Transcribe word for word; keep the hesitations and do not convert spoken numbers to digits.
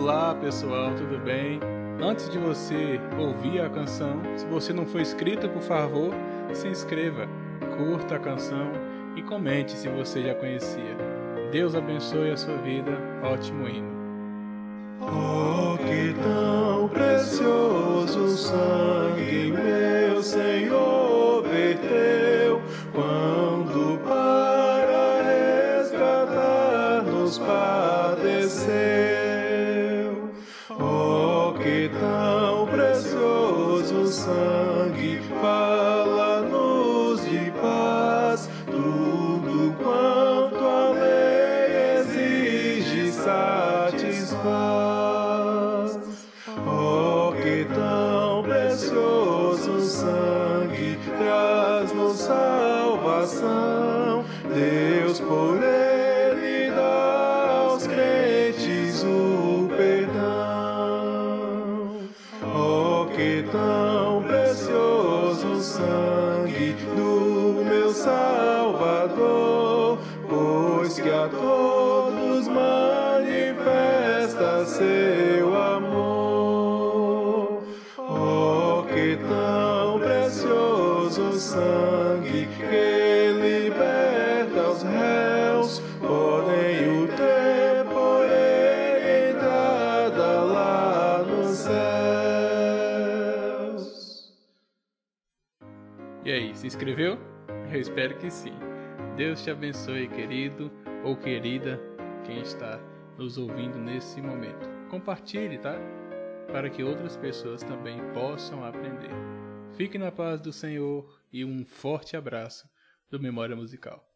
Olá pessoal, tudo bem? Antes de você ouvir a canção, se você não for inscrito, por favor, se inscreva, curta a canção e comente se você já conhecia. Deus abençoe a sua vida, ótimo hino. Oh, que tão precioso sangue meu Senhor verteu, quando para resgatar-nos padeceu. Oh, que tão precioso sangue fala-nos de paz, tudo quanto a lei exige satisfaz. Oh, que tão precioso sangue traz-nos salvação, Deus por ele dá aos crentes o perdão. Oh, que tão precioso sangue do meu Salvador, pois que a todos manifesta seu amor. Oh, que tão precioso sangue que liberta os réus, podem o ter por ele entrada lá nos céus. E aí, se inscreveu? Eu espero que sim. Deus te abençoe, querido ou querida, quem está nos ouvindo nesse momento. Compartilhe, tá? Para que outras pessoas também possam aprender. Fique na paz do Senhor e um forte abraço do Memória Musical.